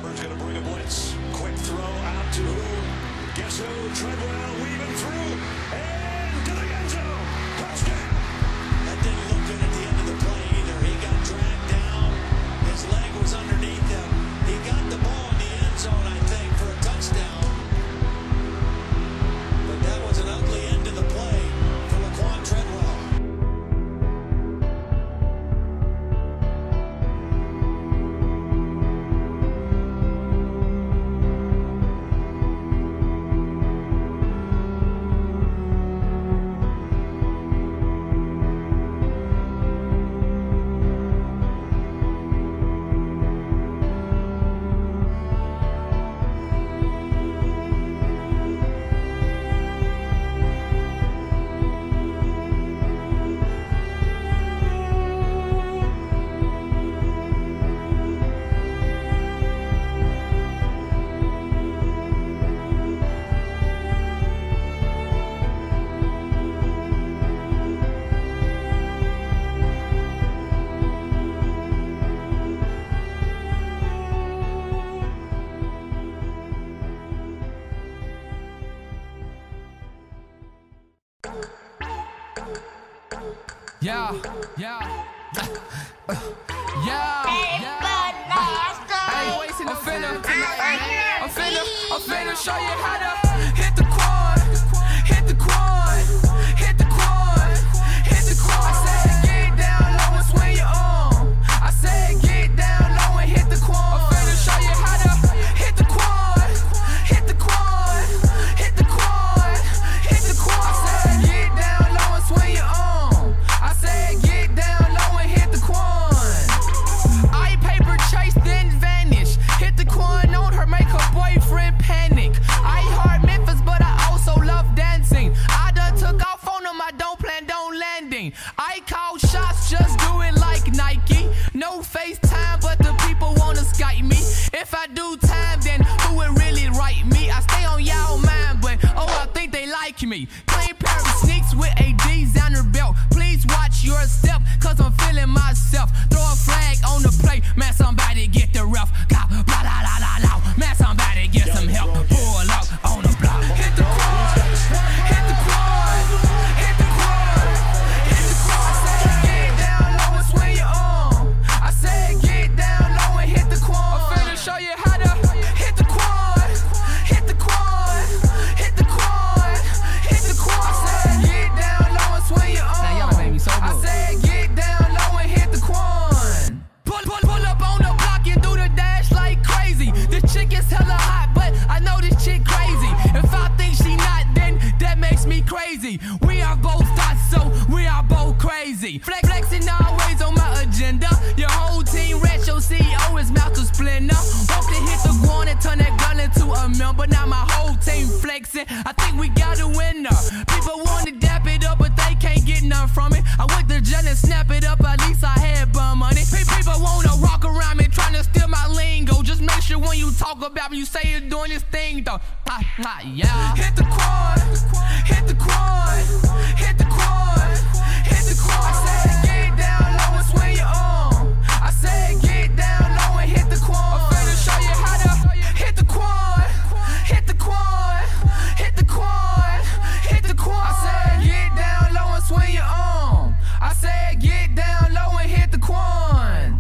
Auburn's going to bring a blitz. Quick throw out to who? Guess who? Treadwell weaving through and to the end zone. Touchdown. That didn't look good at the end of the play either. He got dragged down. His leg was underneath him. He got the ball in the end zone, I think, for a touchdown. But that was an ugly end to the play for Laquan Treadwell. Yeah. I'm finna show you how to hit the quad, hit the quad, hit the quad, hit the quad. I said get down low and swing your arm. I said get down low and hit the quad. I'm finna show you how to hit the quad, hit the quad, hit the quad, hit the quad. I said get down low and swing your arm. I said get down low and hit the quad. I paper chase then vanish. Hit the quad on her, make her boyfriend panic. I heart Memphis, but I also love dancing. I done took off on them, I don't plan on landing. I call shots, just do it like Nike. No FaceTime, but the people wanna Skype me. If I do time, then who would really write me? I stay on y'all mind, but oh, I think they like me. Clean pair of sneaks with a designer belt. Please watch your step, cause I'm feeling myself. Throw a flag on the plate, man, somebody get the ref. Blah, blah, blah, blah, blah. Man, somebody get some help. Pull up on the block. Hit the quad, hit the quad, hit the quad, hit the quad. I said get down low and swing your arm. I said get down low and hit the quad. I'm finna show you how to hit the quad, hit the quad, hit the quad, hit the quad. I said get down low and swing your arm. Now y'all made me so good. I said get down low and hit the quad. Pull up on the block and do the dash like crazy. This chick is hella hot, but I know this chick crazy. If I think she not, then that makes me crazy. We are both thoughts, so we are both crazy. Flexing always on my agenda. Your whole team rich, your CEO is Malcolm Splendor. Hope to hit the ground and turn that gun into a member. Now my whole team flexing. I think we got a winner. People want to dap it up, but they can't get none from it. I went to jail and snap it up, at least I had bum money. People wanna rock around me, trying to steal my lingo. Just make sure when you talk about me, you say you're doing this thing though. Yeah. Hit the quad, hit the quad, hit the quad, hit the quad. I said get down low and swing your arm. I said get down low and hit the quad. I'm finna show you how to hit the quad, hit the quad, hit the quad, hit the quad. I said get down low and swing your arm. I said get down low and hit the quad.